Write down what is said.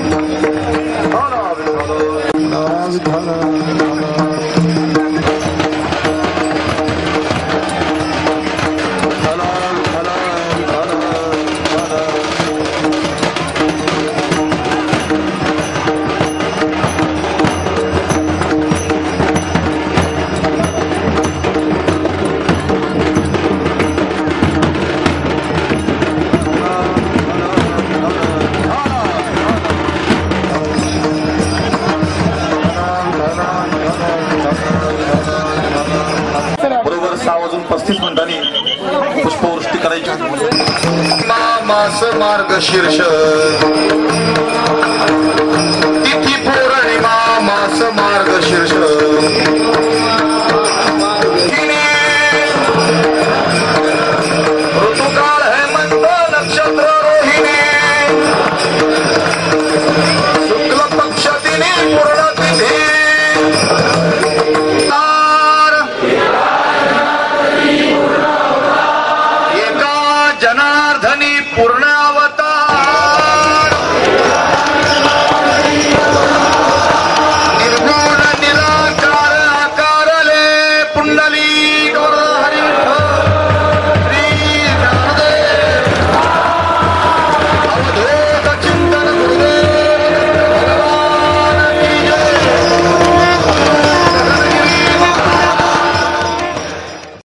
पुष्पवृष्टी करायची। मास मार्गशीर्ष तिथी पौर्णिमा मास मार्गशीर्ष ऋतुकाल हेमंत नक्षत्र रोहिणी शुक्ल पक्ष दिनी पूर्ण तिथी जनार्दनी पूर्ण